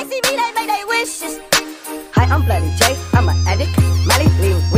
they see me, they make they wishes. Hi, I'm Bloody J, I'm an addict. Molly, leave